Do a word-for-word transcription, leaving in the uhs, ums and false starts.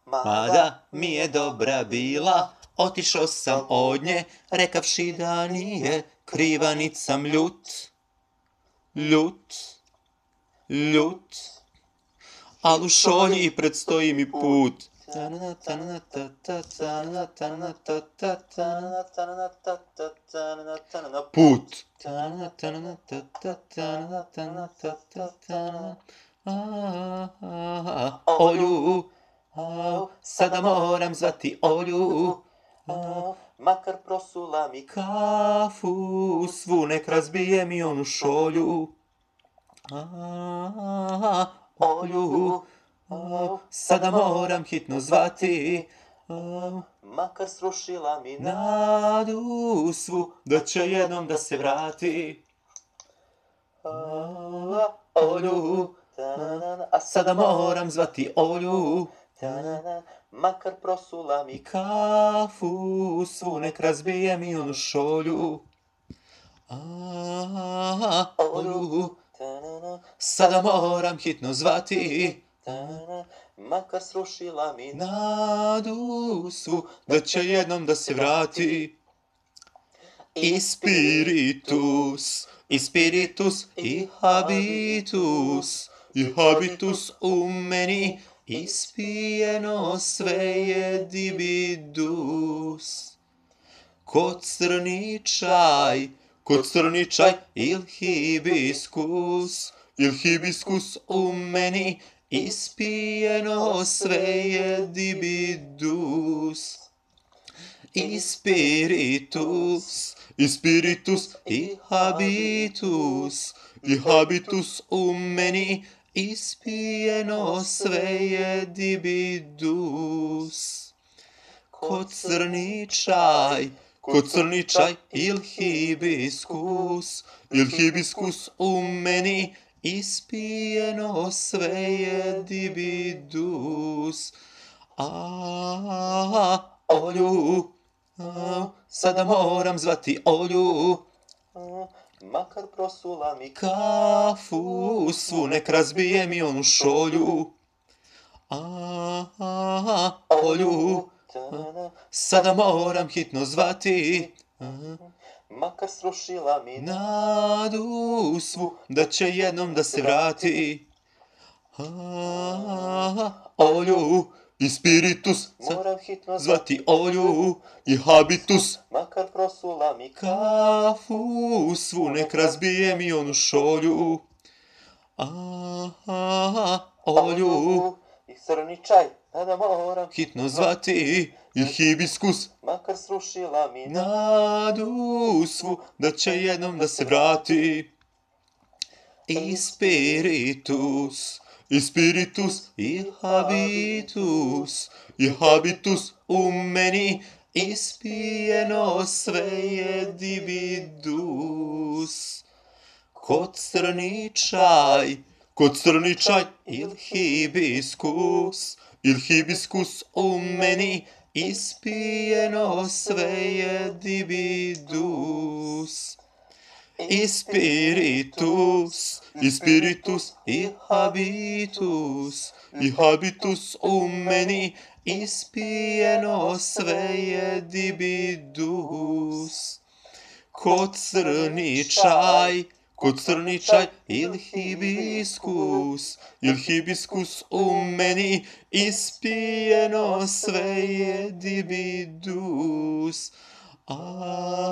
Mada mi je dobra bila, otišao sam od nje, rekavši da nije kriva, nit sam ljut, ljut, ljut, al u šolji predstoji mi put. Put. Olju, sada moram zvati Olju, makar prosula mi kafu, svu nek razbije mi onu šolju. Olju, sada moram hitno zvati, makar srušila mi nadu svu, da će jednom da se vrati. Olju, a sada moram zvati Olju, makar prosula mi kafu svu, nek razbije mi onu šolju. Olju, sada moram hitno zvati, makar srušila mi nadu svu, da će jednom da se vrati. I spiritus, i spiritus, i habitus, i habitus u meni, ispijeno sve je dividus. Ko crni čaj, ko crni čaj, il hibiskus, il hibiskus u meni, ispijeno sve je dibidus. I spiritus, i spiritus, i habitus, i habitus u meni, ispijeno sve je dibidus. Ko crni čaj, ko crni čaj, il hibiskus, il hibiskus u meni, ispijeno sve je dibidus. A, Olju, sada moram zvati Olju, makar prosula mi kafu svu, nek razbije mi onu šolju. Olju, sada moram hitno zvati, makar srušila mi nadu svu, da će jednom da se vrati. Olju, i spiritus, moram hitno zvati Olju, i habitus, makar prosula mi kafu svu, nek razbije mi onu šolju. Olju, i crni čaj, sada moram hitno zvati, i hibiskus, makar srušila mi nadu svu, da će jednom da se vrati. I spiritus, i spiritus, i habitus, i habitus u meni, ispijeno sve je dividus. Ko crni čaj, ko crni čaj, il hibiskus, il hibiskus u meni, ispijeno sve je dibidus. I spiritus, i spiritus, i habitus, i habitus u meni, ispijeno sve je dibidus. Ko crni čaj, ko crni čaj, il hibiskus, il hibiskus u meni, ispijeno sve je dibidus. A